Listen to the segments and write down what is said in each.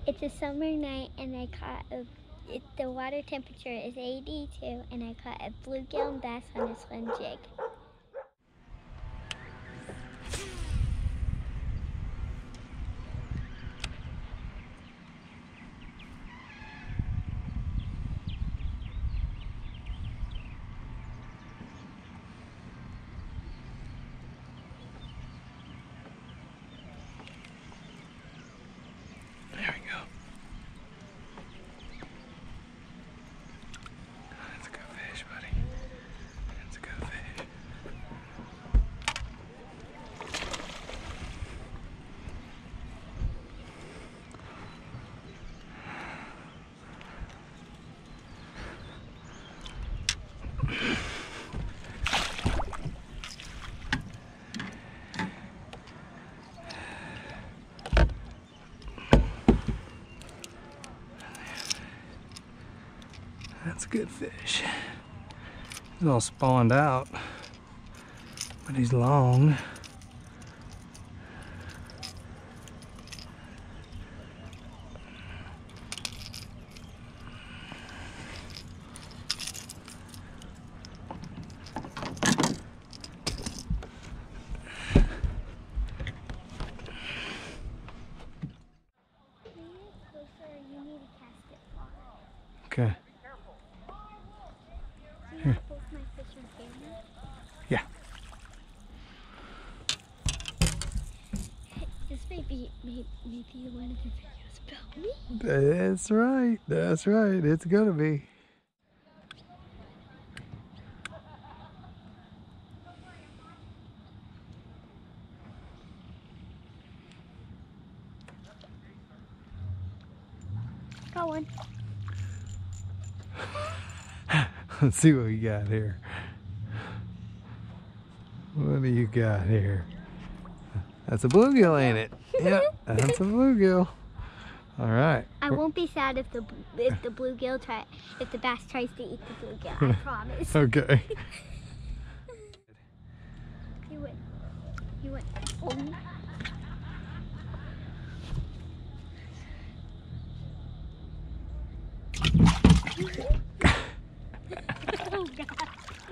It's a summer night and I caught the water temperature is 82 and I caught a bluegill and bass on a swim jig. There we go. That's a good fish, buddy. That's a good fish. That's a good fish. He's all spawned out, but he's long. You need to cast it far. Okay. Do you want both my fish and camera? Yeah. This may be one of the videos about me. That's right. That's right. It's gonna be. Got one. Let's see what we got here. What do you got here? That's a bluegill, ain't it? Yep, that's a bluegill. All right. I won't be sad if the bass tries to eat the bluegill. I promise. Okay. You went. Oh. Oh God.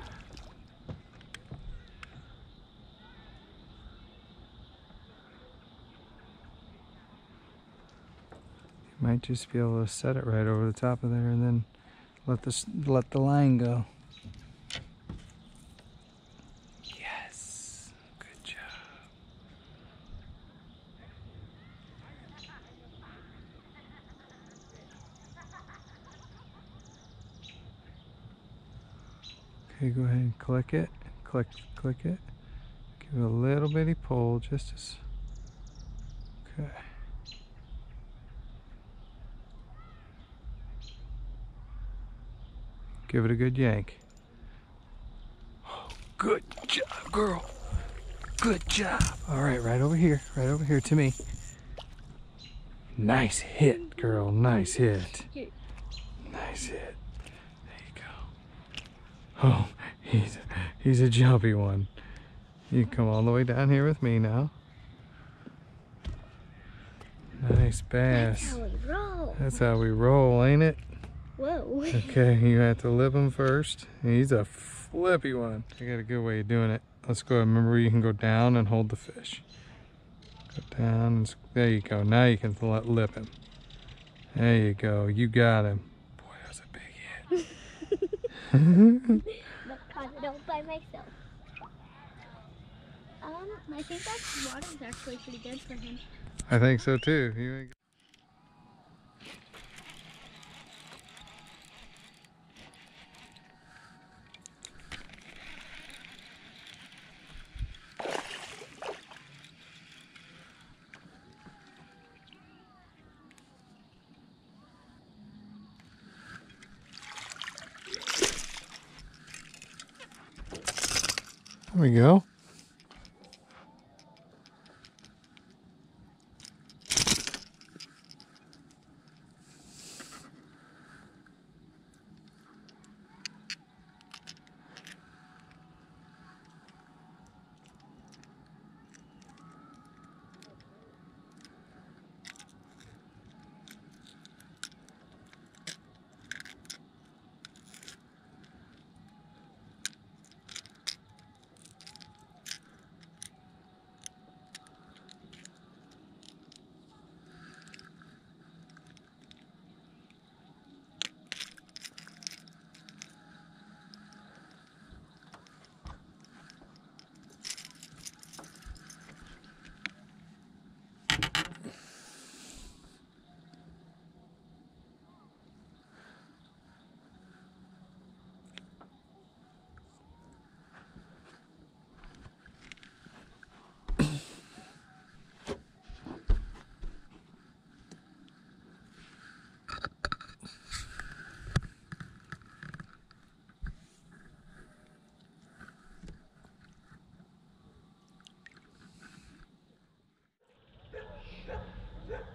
You might just be able to set it right over the top of there and then let the line go. Yes. Good job. Okay, go ahead and click it. Click it. Give it a little bitty pull, just as. Okay. Give it a good yank. Oh, good job, girl. Good job. All right, right over here to me. Nice hit, girl. Nice hit. Nice hit. There you go. Oh, he's a jumpy one. You come all the way down here with me now. Nice bass. That's how we roll. That's how we roll, ain't it? Whoa. Okay, you have to lip him first. He's a flippy one. I got a good way of doing it. Let's go. Remember, you can go down and hold the fish. Go down. And, there you go. Now you can lip him. There you go. You got him. Boy, that was a big hit. But caught it all by myself. I think that water's actually pretty good for him. I think so too. There we go.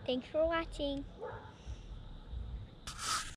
Thanks for watching.